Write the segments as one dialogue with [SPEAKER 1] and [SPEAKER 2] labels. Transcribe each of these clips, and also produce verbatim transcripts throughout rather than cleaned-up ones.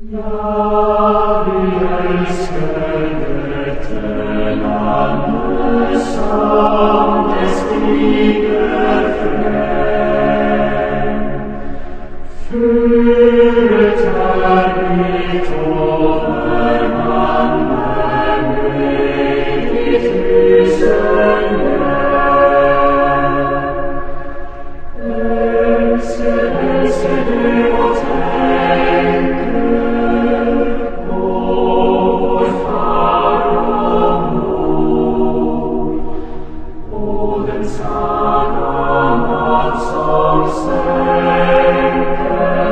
[SPEAKER 1] Ja, vi elsker dette landet som det stiger frem. Føret er mitt over mannen med i tusen hjem. Elsker, elsker det og tenker på vår far og mor, og den sang om alt som senker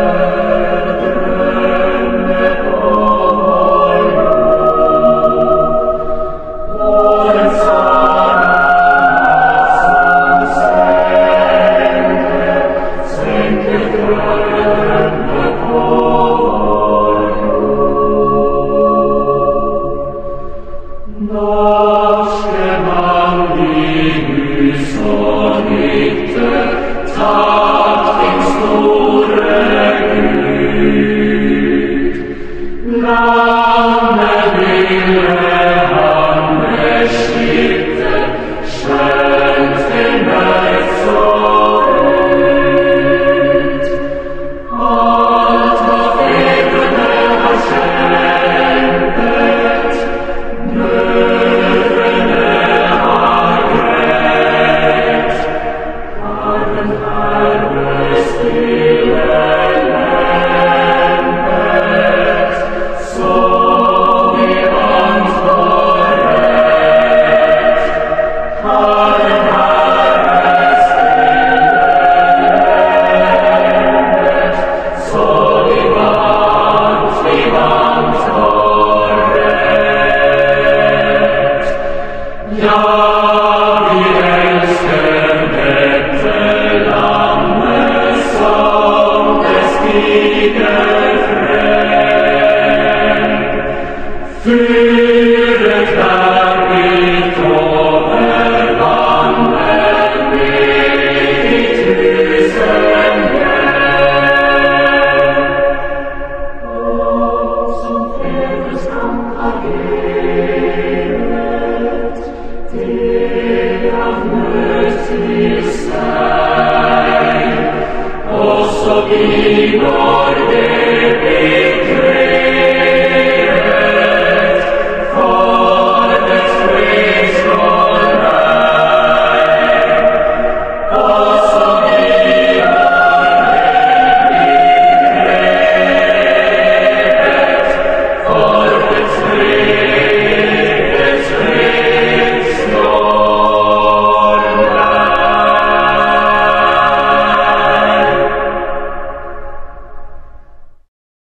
[SPEAKER 1] drømmer over jord, og den sang om alt som senker, senker drømmer over jord. Norske mann i hus og hytte, takk din store Gud. Landet ville han beskytte, skjønt det mørkt så ut. Alt hva fedrene har kjempet, mødrene har grætt, har den Herre stille lempet, så vi antar rett. Har den Herre stille lempet, så vi vant, vi antar rett. Ja, vi elsker dette landet som det stiger frem. Fyret er